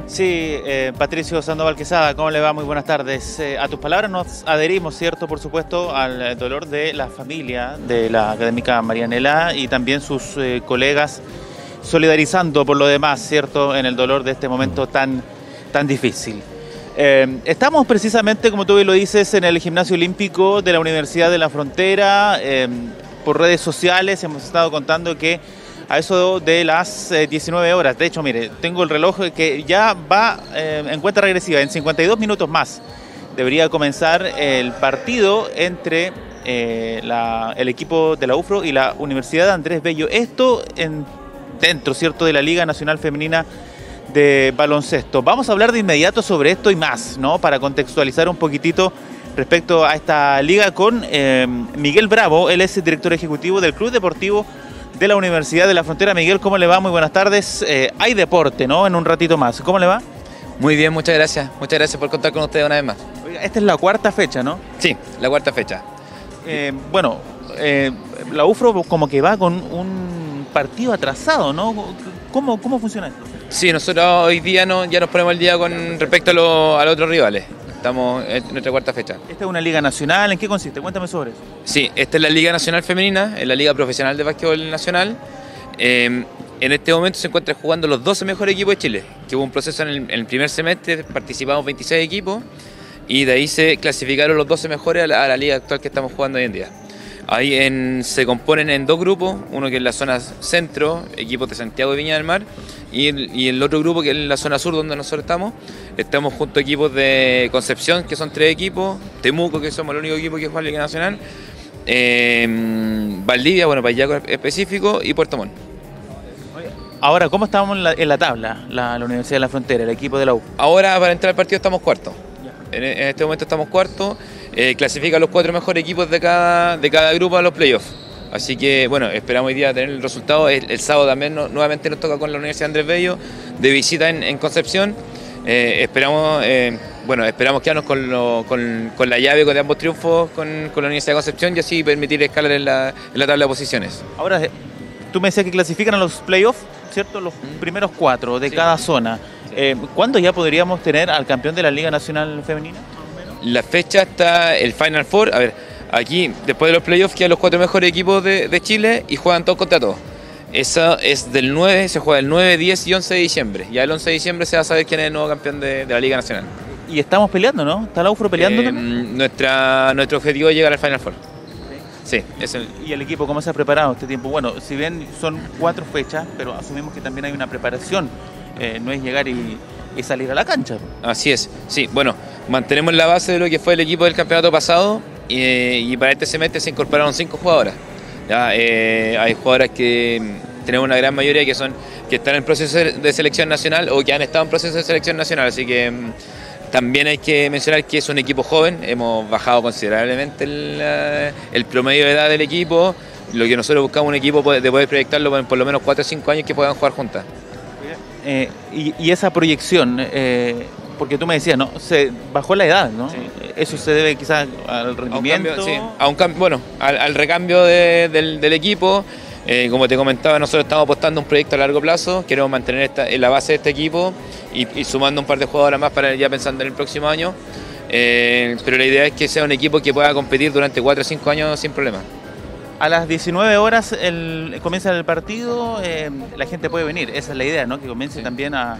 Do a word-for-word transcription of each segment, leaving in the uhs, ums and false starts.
Sí, eh, Patricio Sandoval Quesada, ¿cómo le va? Muy buenas tardes. Eh, a tus palabras nos adherimos, ¿cierto? Por supuesto, al dolor de la familia de la académica Marianela y también sus eh, colegas, solidarizando por lo demás, ¿cierto? En el dolor de este momento tan, tan difícil. Eh, estamos precisamente, como tú bien lo dices, en el Gimnasio Olímpico de la Universidad de la Frontera. Eh, por redes sociales hemos estado contando que a eso de las eh, diecinueve horas, de hecho, mire, tengo el reloj que ya va eh, en cuenta regresiva, en cincuenta y dos minutos más debería comenzar el partido entre eh, la, el equipo de la U F R O y la Universidad de Andrés Bello. Esto en, dentro, ¿cierto?, de la Liga Nacional Femenina de Baloncesto. Vamos a hablar de inmediato sobre esto y más, ¿no?, para contextualizar un poquitito respecto a esta liga con eh, Miguel Bravo. Él es el director ejecutivo del Club Deportivo de la Universidad de la Frontera. Miguel, ¿cómo le va? Muy buenas tardes. Eh, hay deporte, ¿no?, en un ratito más. ¿Cómo le va? Muy bien, muchas gracias. Muchas gracias por contar con ustedes una vez más. Oiga, esta es la cuarta fecha, ¿no? Sí, la cuarta fecha. Eh, bueno, eh, la U F R O como que va con un partido atrasado, ¿no? ¿Cómo, cómo funciona esto? Sí, nosotros hoy día no, ya nos ponemos al día con respecto a, lo, a los otros rivales. Estamos en nuestra cuarta fecha. ¿Esta es una liga nacional? ¿En qué consiste? Cuéntame sobre eso. Sí, esta es la Liga Nacional Femenina, es la Liga Profesional de Básquetbol Nacional. Eh, en este momento se encuentran jugando los doce mejores equipos de Chile, que hubo un proceso en el, en el primer semestre, participamos veintiséis equipos y de ahí se clasificaron los doce mejores a la, a la liga actual que estamos jugando hoy en día. Ahí en, se componen en dos grupos, uno que es la zona centro, equipos de Santiago y Viña del Mar, y el, y el otro grupo que es la zona sur donde nosotros estamos. Estamos junto a equipos de Concepción, que son tres equipos, Temuco, que somos el único equipo que juega en la Liga Nacional, eh, Valdivia, bueno, Payaco específico, y Puerto Montt. Ahora, ¿cómo estamos en la, en la tabla, la, la Universidad de la Frontera, el equipo de la U? Ahora, para entrar al partido, estamos cuartos. En, en este momento estamos cuartos. Eh, clasifica los cuatro mejores equipos de cada, de cada grupo a los playoffs. Así que, bueno, esperamos hoy día tener el resultado. El, el sábado también no, nuevamente nos toca con la Universidad Andrés Bello, de visita en, en Concepción. Eh, esperamos, eh, bueno, esperamos quedarnos con, lo, con, con la llave de ambos triunfos con, con la Universidad de Concepción y así permitir escalar en la, en la tabla de posiciones. Ahora, tú me decías que clasifican a los playoffs, ¿cierto? Los primeros cuatro de sí. cada zona. Sí. Eh, ¿Cuándo ya podríamos tener al campeón de la Liga Nacional Femenina? La fecha está el Final Four. A ver, aquí después de los playoffs quedan los cuatro mejores equipos de, de Chile y juegan todos contra todos. Eso es del nueve, se juega el nueve, diez y once de diciembre. Ya el once de diciembre se va a saber quién es el nuevo campeón de, de la Liga Nacional. Y estamos peleando, ¿no? ¿Está la U F R O peleando? Eh, nuestra, nuestro objetivo es llegar al Final Four. Sí, es el... ¿Y el equipo cómo se ha preparado este tiempo? Bueno, si bien son cuatro fechas, pero asumimos que también hay una preparación. Eh, no es llegar y, y salir a la cancha. Así es, sí. Bueno, mantenemos la base de lo que fue el equipo del campeonato pasado y, y para este semestre se incorporaron cinco jugadoras. Ya, eh, hay jugadoras que tenemos una gran mayoría que son que están en proceso de selección nacional o que han estado en proceso de selección nacional, así que también hay que mencionar que es un equipo joven. Hemos bajado considerablemente el, el promedio de edad del equipo. Lo que nosotros buscamos un equipo de poder proyectarlo en por lo menos cuatro o cinco años que puedan jugar juntas. Eh, y, y esa proyección, eh, porque tú me decías, ¿no? Se bajó la edad, ¿no? Sí. Eso se debe quizás al rendimiento. A un cambio, sí, a un cambio, bueno, al, al recambio de, del, del equipo. Eh, como te comentaba, nosotros estamos apostando a un proyecto a largo plazo. Queremos mantener esta, en la base de este equipo y, y sumando un par de jugadoras más para ya pensando en el próximo año. Eh, pero la idea es que sea un equipo que pueda competir durante cuatro o cinco años sin problema. A las diecinueve horas el, comienza el partido, eh, la gente puede venir, esa es la idea, ¿no? Que comience sí. también a,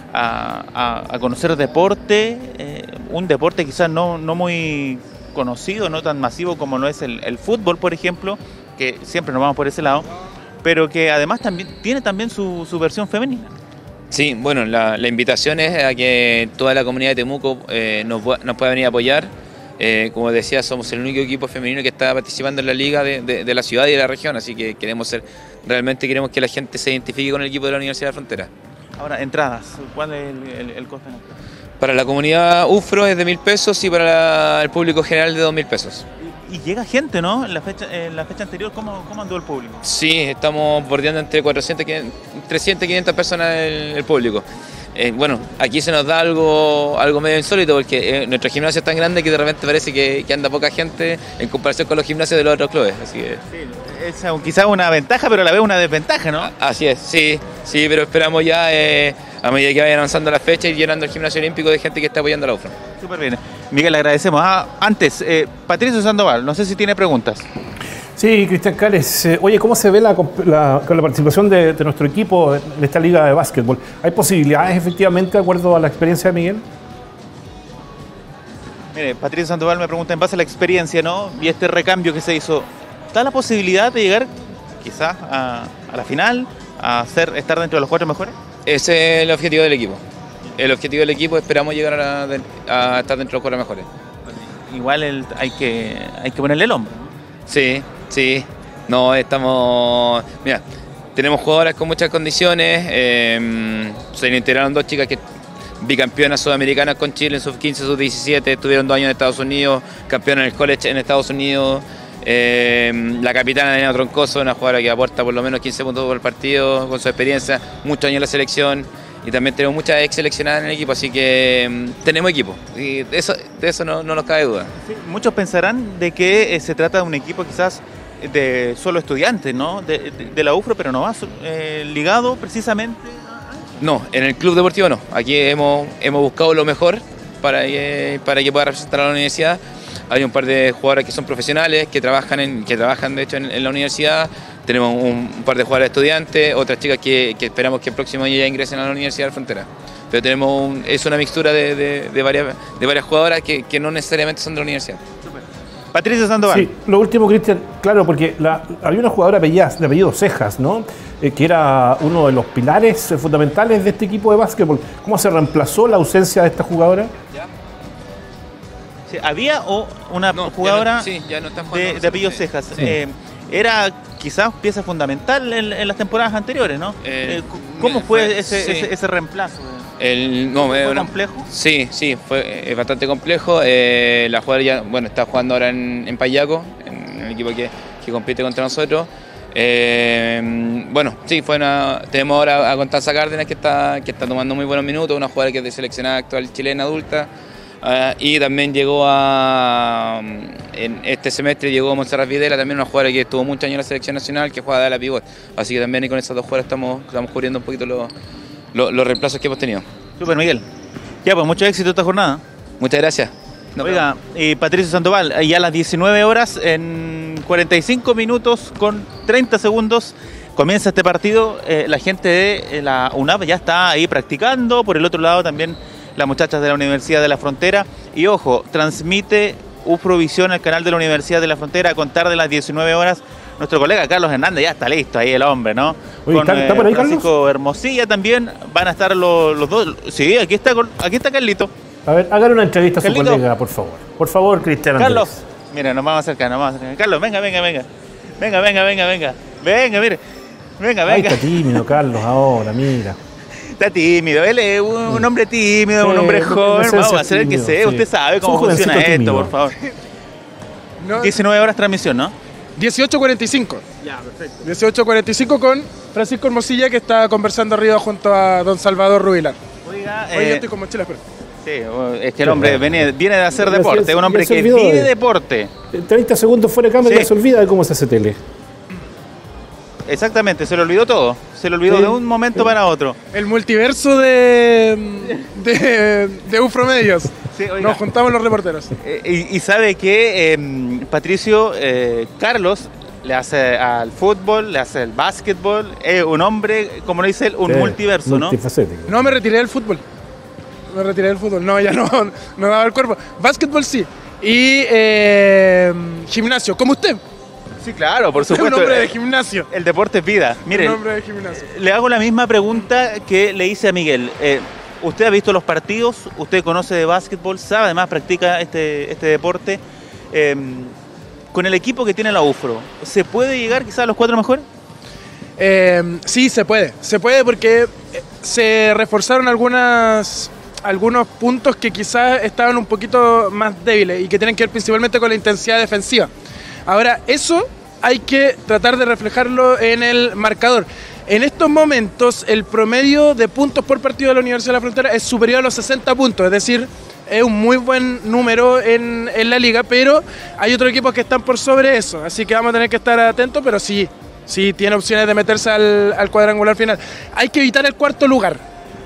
a, a conocer deporte, eh, un deporte quizás no, no muy conocido, no tan masivo como lo es el, el fútbol, por ejemplo, que siempre nos vamos por ese lado, pero que además también tiene también su, su versión femenina. Sí, bueno, la, la invitación es a que toda la comunidad de Temuco eh, nos, nos pueda venir a apoyar. Eh, como decía, somos el único equipo femenino que está participando en la liga de, de, de la ciudad y de la región, así que queremos ser, realmente queremos que la gente se identifique con el equipo de la Universidad de la Frontera. Ahora, entradas, ¿cuál es el, el, el costo? Para la comunidad U F R O es de mil pesos y para la, el público general de dos mil pesos. Y, y llega gente, ¿no? En la fecha, en la fecha anterior, ¿cómo, cómo andó el público? Sí, estamos bordeando entre cuatrocientas, trescientas, quinientas personas el, el público. Eh, bueno, aquí se nos da algo, algo medio insólito porque eh, nuestro gimnasio es tan grande que de repente parece que, que anda poca gente en comparación con los gimnasios de los otros clubes. Así que... sí, es quizás una ventaja, pero a la vez una desventaja, ¿no? Así es, sí, sí, pero esperamos ya eh, a medida que vayan avanzando las fechas y llenando el gimnasio olímpico de gente que está apoyando a la U F R O. Súper bien. Miguel, le agradecemos. Ah, antes, eh, Patricio Sandoval, no sé si tiene preguntas. Sí, Cristian Cales. Eh, oye, ¿cómo se ve la, la, la participación de, de nuestro equipo en esta liga de básquetbol? ¿Hay posibilidades efectivamente, de acuerdo a la experiencia de Miguel? Mire, Patricio Sandoval me pregunta en base a la experiencia, ¿no? Y este recambio que se hizo, ¿está la posibilidad de llegar quizás a, a la final, a ser, estar dentro de los cuatro mejores? Ese es el objetivo del equipo. El objetivo del equipo, esperamos llegar a, la, a estar dentro de los cuatro mejores. Igual el, hay, que, hay que ponerle el hombro. Sí, sí. No, estamos... Mira, tenemos jugadoras con muchas condiciones. Eh, se le integraron dos chicas que bicampeonas sudamericanas con Chile en sub quince, sub diecisiete, estuvieron dos años en Estados Unidos, campeona en el college en Estados Unidos. Eh, la capitana Elena Troncoso, una jugadora que aporta por lo menos quince puntos por partido, con su experiencia, muchos años en la selección, y también tenemos muchas ex seleccionadas en el equipo, así que um, tenemos equipo, y de eso, de eso no, no nos cabe duda. Sí, muchos pensarán de que eh, se trata de un equipo quizás de solo estudiantes, ¿no? De, de, de la U F R O, pero no va eh, ligado precisamente. No, en el club deportivo no. Aquí hemos, hemos buscado lo mejor para que, para que pueda representar a la universidad. Hay un par de jugadoras que son profesionales, que trabajan, en, que trabajan de hecho en, en la universidad. Tenemos un, un par de jugadoras estudiantes, otras chicas que, que esperamos que el próximo año ya ingresen a la Universidad de la Frontera. Pero tenemos un, es una mixtura de, de, de, varias, de varias jugadoras que, que no necesariamente son de la universidad. Patricio Sandoval. Sí, lo último, Cristian, claro, porque la, había una jugadora de apellido Cejas, ¿no? Eh, que era uno de los pilares eh, fundamentales de este equipo de básquetbol. ¿Cómo se reemplazó la ausencia de esta jugadora? ¿Ya? Sí, ¿había o una no, jugadora no, sí, ya no están de, de apellido Cejas? Sí. Eh, era quizás pieza fundamental en, en las temporadas anteriores, ¿no? Eh, ¿Cómo fue, fue ese, sí. ese, ese reemplazo? El, no, ¿Fue una, complejo? Sí, sí, fue es bastante complejo. Eh, la jugadora ya, bueno, está jugando ahora en, en Payaco, en el equipo que, que compite contra nosotros. Eh, bueno, sí, fue una, tenemos ahora a Constanza Cárdenas que está, que está tomando muy buenos minutos, una jugadora que es de seleccionada actual chilena adulta. Uh, y también llegó a, en este semestre llegó Montserrat Videla, también una jugadora que estuvo muchos años en la selección nacional, que juega de la pivot. Así que también con esas dos jugadoras estamos, estamos cubriendo un poquito los, los, los reemplazos que hemos tenido. Super, Miguel. Ya, pues mucho éxito esta jornada. Muchas gracias. No, Oiga, y Patricio Sandoval, ya a las diecinueve horas, en cuarenta y cinco minutos con treinta segundos, comienza este partido. Eh, la gente de la UNAP ya está ahí practicando. Por el otro lado también las muchachas de la Universidad de la Frontera. Y ojo, transmite U F R O Visión, el canal de la Universidad de la Frontera, a contar de las diecinueve horas. Nuestro colega Carlos Hernández ya está listo, ahí el hombre, ¿no? Oye, con ¿está, ¿está por ahí, eh, Francisco Carlos? Hermosilla también, van a estar los, los dos. Sí, aquí está, aquí está Carlito. A ver, hagan una entrevista a su Carlito. colega, por favor. Por favor, Cristian Andrés. Carlos, mira, nos vamos a acercar, nos vamos a acercar. Carlos, venga, venga, venga. Venga, venga, venga, venga. Venga, mire. Venga, venga. Ay, está tímido, Carlos, ahora, mira. Está tímido, él es un, un hombre tímido, sí, un hombre joven. Vamos a hacer el que sea. Sí. Usted sabe cómo funciona esto, tímido. Por favor. No. diecinueve horas transmisión, ¿no? dieciocho cuarenta y cinco. Ya, perfecto. dieciocho cuarenta y cinco con Francisco Hermosilla, que está conversando arriba junto a don Salvador Rubilar. Oiga, Oye, eh, yo estoy con mochilas, pero... Sí, es que el hombre viene, viene de hacer deporte, es un hombre que vive de deporte. treinta segundos fuera de cámara, sí. Se olvida de cómo se hace tele. Exactamente, se le olvidó todo. Se le olvidó sí. de un momento sí. para otro. El multiverso de, de, de U F R O Medios. Sí, nos juntamos los reporteros. Eh, y, y sabe que eh, Patricio, eh, Carlos, le hace al fútbol, le hace al básquetbol, es eh, un hombre, como lo dice él, un sí, multiverso, ¿no? No, me retiré del fútbol. Me retiré del fútbol. No, ya no, no daba el cuerpo. Básquetbol sí. Y eh, gimnasio, como usted. Sí, claro, por supuesto. Un hombre de gimnasio. El deporte es vida. Mire, un hombre de gimnasio. Le hago la misma pregunta que le hice a Miguel. Eh, usted ha visto los partidos, usted conoce de básquetbol, sabe, además practica este, este deporte. Eh, con el equipo que tiene la U F R O, ¿se puede llegar quizás a los cuatro mejores? Eh, sí, se puede. Se puede porque se reforzaron algunas... algunos puntos que quizás estaban un poquito más débiles y que tienen que ver principalmente con la intensidad defensiva. Ahora, eso hay que tratar de reflejarlo en el marcador. En estos momentos, el promedio de puntos por partido de la Universidad de la Frontera es superior a los sesenta puntos, es decir, es un muy buen número en, en la liga, pero hay otros equipos que están por sobre eso, así que vamos a tener que estar atentos, pero sí, sí tiene opciones de meterse al, al cuadrangular final. Hay que evitar el cuarto lugar.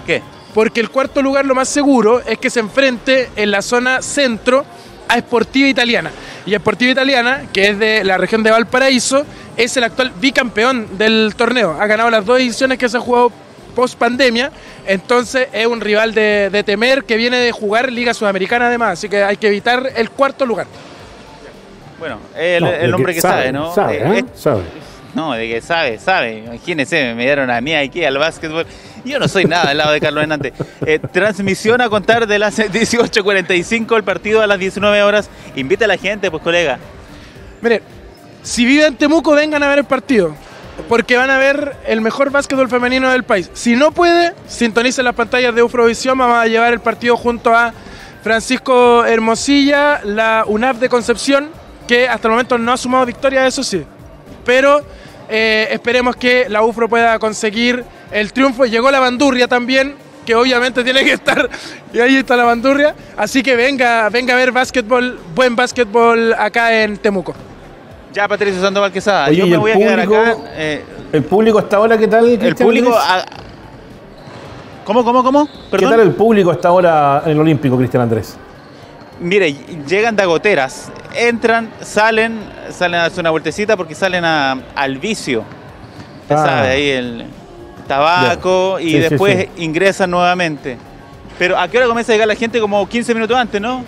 qué? Porque el cuarto lugar lo más seguro es que se enfrente en la zona centro a Sportiva Italiana. Y Sportiva Italiana, que es de la región de Valparaíso, es el actual bicampeón del torneo. Ha ganado las dos ediciones que se han jugado post pandemia, entonces es un rival de, de temer, que viene de jugar Liga Sudamericana además, así que hay que evitar el cuarto lugar. Bueno, el, No, el hombre que sabe, sabe ¿no? Sabe, eh, ¿eh? sabe. No, de que sabe, sabe. Imagínense, me dieron a mí aquí al básquetbol. Yo no soy nada del lado de Carlos Hernández. Eh, transmisión a contar de las dieciocho cuarenta y cinco, el partido a las diecinueve horas. Invita a la gente, pues, colega. Mire, si viven en Temuco, vengan a ver el partido, porque van a ver el mejor básquetbol femenino del país. Si no puede, sintonicen las pantallas de Ufrovisión. Vamos a llevar el partido junto a Francisco Hermosilla, la U N A P de Concepción, que hasta el momento no ha sumado victoria, eso sí. Pero eh, esperemos que la U F R O pueda conseguir el triunfo. Llegó la bandurria también, que obviamente tiene que estar, y ahí está la bandurria. Así que venga, venga a ver básquetbol, buen básquetbol acá en Temuco. Ya, Patricio Sandoval Quesada, Oye, yo ¿y me el voy a quedar público, acá. Eh, el público hasta ahora, ¿qué tal? el Cristian público... Andrés? A... ¿Cómo, cómo, cómo? ¿Qué ¿Perdón? tal el público hasta ahora en el Olímpico, Cristian Andrés? Mire, llegan de goteras, entran, salen, salen a hacer una vueltecita porque salen a, al vicio. Usted Ah. sabe, ahí el tabaco, Ya. y Sí, sí, después sí. ingresan nuevamente. Pero ¿a qué hora comienza a llegar la gente? Como quince minutos antes, ¿no?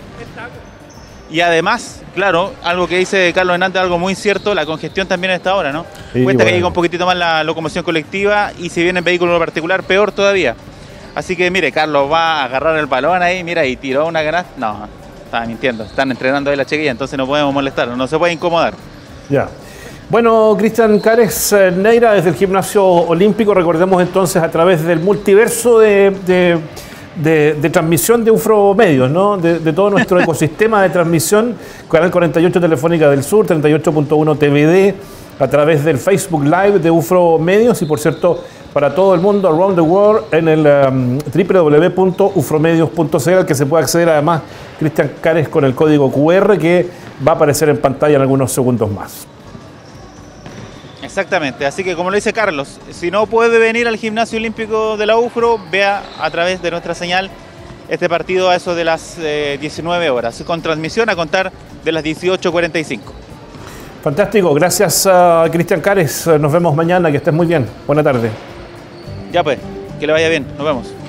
Y además, claro, algo que dice Carlos Hernández, algo muy cierto, la congestión también a esta hora, ¿no? Sí, Cuenta que bueno. llega un poquitito más la locomoción colectiva, y si viene en vehículo particular, peor todavía. Así que mire, Carlos va a agarrar el balón ahí, mira, y tiró una canasta. No, estaba mintiendo, están entrenando ahí la chiquilla, entonces no podemos molestar, no se puede incomodar. Ya. Bueno, Cristian Cares eh, Neira, desde el Gimnasio Olímpico, recordemos entonces a través del multiverso de, de, de, de transmisión de Ufro Medios, ¿no? De, de todo nuestro ecosistema de transmisión, Canal cuarenta y ocho Telefónica del Sur, treinta y ocho punto uno T V D, a través del Facebook Live de Ufro Medios, y por cierto, para todo el mundo, around the world, en el um, doble u doble u doble u punto ufromedios punto c l, al que se puede acceder además, Cristian Cares, con el código Q R que va a aparecer en pantalla en algunos segundos más. Exactamente, así que como lo dice Carlos, si no puede venir al Gimnasio Olímpico de la U F R O, vea a través de nuestra señal este partido a eso de las eh, diecinueve horas, con transmisión a contar de las dieciocho cuarenta y cinco. Fantástico, gracias a Cristian Cares, nos vemos mañana, que estés muy bien, buena tarde. Ya pues, que le vaya bien, nos vemos.